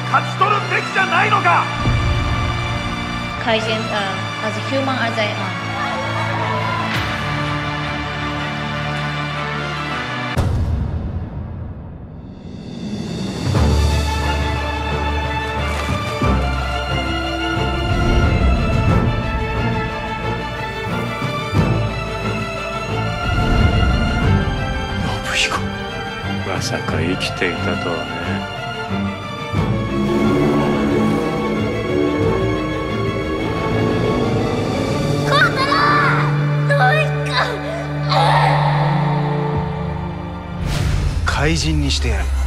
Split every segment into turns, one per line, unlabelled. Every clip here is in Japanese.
勝ち取るべきじゃないのか。
怪人also human as I am。
まさか生きていたとはね。
怪人にしてやる。い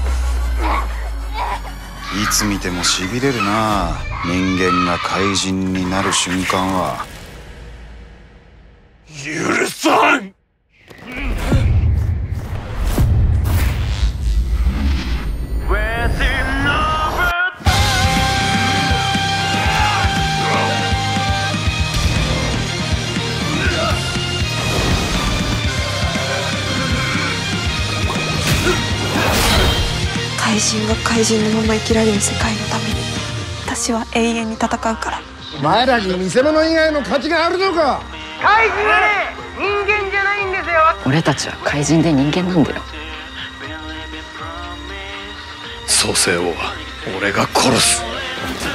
つ見てもしびれるな。人間が怪人になる瞬間は。
許さん。
怪人が怪人のまま生きられる世界のために私は永遠に戦うから。
お前らに見せ物以外の価値があるのか。
怪人はね、人間じゃないんですよ。
俺たちは怪人で人間なんだよ。
蘇生を俺が殺す。